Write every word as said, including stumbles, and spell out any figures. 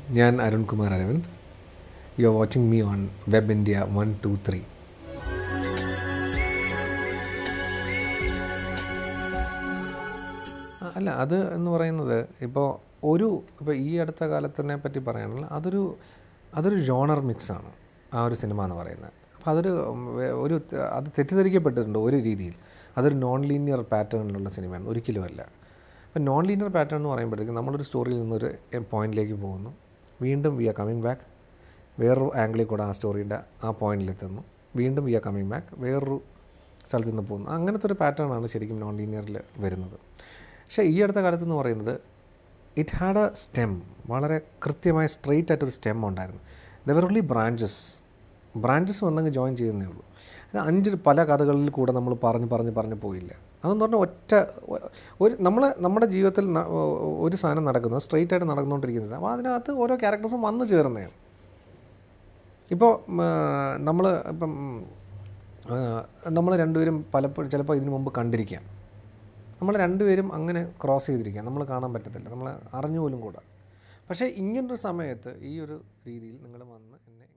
ഞാൻ Arun Kumar Aravind. You are watching me on Web India one two three. അല്ല അത് എന്ന് പറയുന്നത് ഇപ്പോൾ ഒരു ഇപ്പോൾ ഈ അടുത്ത കാലത്തിനെ പറ്റി പറയുകയാണെങ്കിൽ അതൊരു അതൊരു ജോണർ മിക്സാണ് ആ ഒരു സിനിമ എന്ന് പറയുന്നത്. അപ്പോൾ അതൊരു ഒരു അത് തെറ്റിദ്ധരിക്കപ്പെട്ടിട്ടുണ്ട് ഒരു രീതിയിൽ. അതൊരു നോൺ ലീനിയർ പാറ്റേണിലുള്ള സിനിമയാണ്, ഒരിക്കലുമല്ല. അപ്പോൾ നോൺ ലീനിയർ പാറ്റേൺ എന്ന് പറയുമ്പോഴത്തേക്കും നമ്മളൊരു സ്റ്റോറിയിൽ നിന്നൊരു പോയിന്റിലേക്ക് പോകുന്നു, വീണ്ടും വി ആർ കമ്മിങ് ബാക്ക്, വേറൊരു ആംഗിളിൽ കൂടെ ആ സ്റ്റോറിയുടെ ആ പോയിന്റിലെത്തുന്നു, വീണ്ടും വി ആർ കമ്മിങ് ബാക്ക്, വേറൊരു സ്ഥലത്ത് നിന്ന് പോകുന്നു. അങ്ങനത്തെ ഒരു പാറ്റേണാണ് ശരിക്കും നോൺ ലീനിയറിൽ വരുന്നത്. പക്ഷേ ഈ അടുത്ത കാലത്ത് എന്ന് പറയുന്നത് ഇറ്റ് ഹാഡ് എ സ്റ്റെം, വളരെ കൃത്യമായ സ്ട്രെയിറ്റ് ആയിട്ടൊരു സ്റ്റെം ഉണ്ടായിരുന്നു. ദെവർ ഓൺലി ബ്രാഞ്ചസ് ബ്രാഞ്ചസ് വന്നെങ്കിൽ ജോയിൻ ചെയ്യുന്നേ ഉള്ളൂ. അഞ്ച് പല കഥകളിൽ കൂടെ നമ്മൾ പറഞ്ഞ് പറഞ്ഞ് പറഞ്ഞ് പോയില്ല. അതെന്ന് പറഞ്ഞാൽ ഒറ്റ ഒരു നമ്മൾ നമ്മുടെ ജീവിതത്തിൽ ഒരു സാധനം നടക്കുന്നത് സ്ട്രെയിറ്റ് ആയിട്ട് നടന്നുകൊണ്ടിരിക്കുന്നത്. അപ്പോൾ അതിനകത്ത് ഓരോ ക്യാരക്ടേഴ്സും വന്നു ചേർന്നതാണ്. ഇപ്പോൾ നമ്മൾ ഇപ്പം നമ്മൾ രണ്ടുപേരും പലപ്പോഴും ചിലപ്പോൾ ഇതിനു മുമ്പ് കണ്ടിരിക്കാം, നമ്മൾ രണ്ടുപേരും അങ്ങനെ ക്രോസ് ചെയ്തിരിക്കാം, നമ്മൾ കാണാൻ പറ്റത്തില്ല, നമ്മൾ അറിഞ്ഞു പോലും കൂടാ. പക്ഷേ ഇങ്ങനൊരു സമയത്ത് ഈ ഒരു രീതിയിൽ നിങ്ങൾ വന്ന് എന്നെ